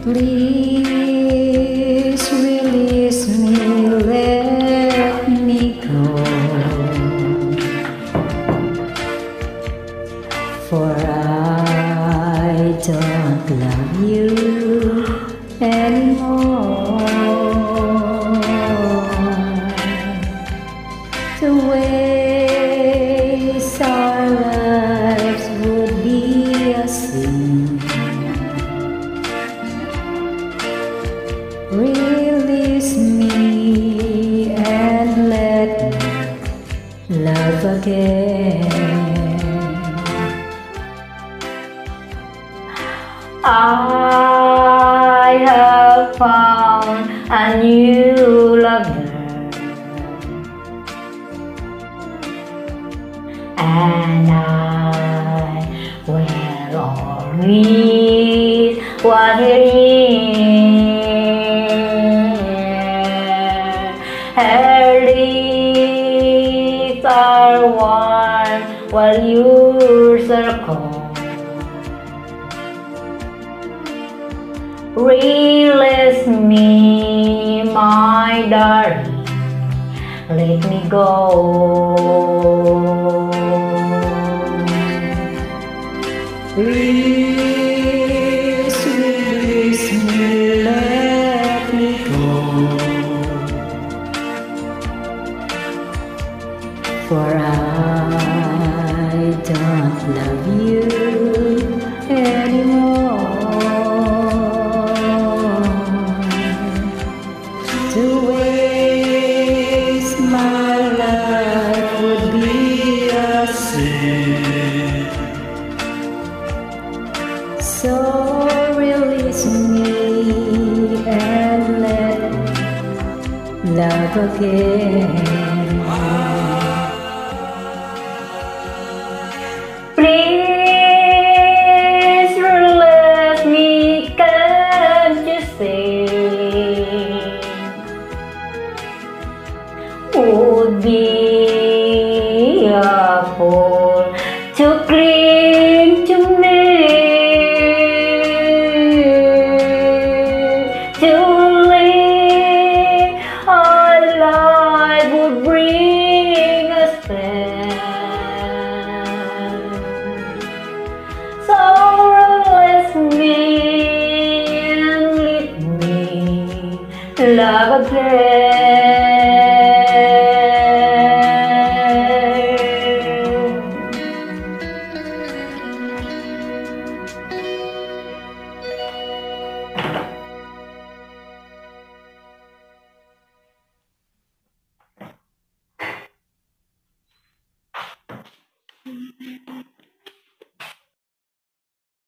Please release me, let me go, for I don't love you anymore. To waste our lives would be a sin. Release me and let me love again. I have found a new lover, and I will always want him. Her lips are warm while yours are cold. Release me, my darling, let me go. Please release me, let me go, for I don't love you anymore. To waste my life would be a sin. So release me and let me love again. Please release me, can't you see? Would be a fool to cling to me, to live our life would bring us pain. So release me and let me love again.